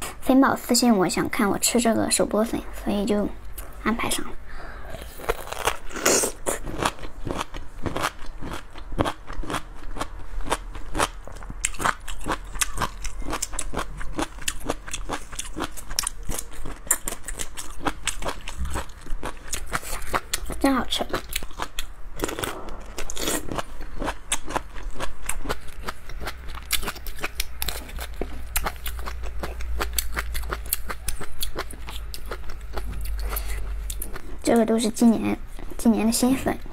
肥宝私信我想看我吃这个手剥粉，所以就安排上了。真好吃。这个都是今年的新粉。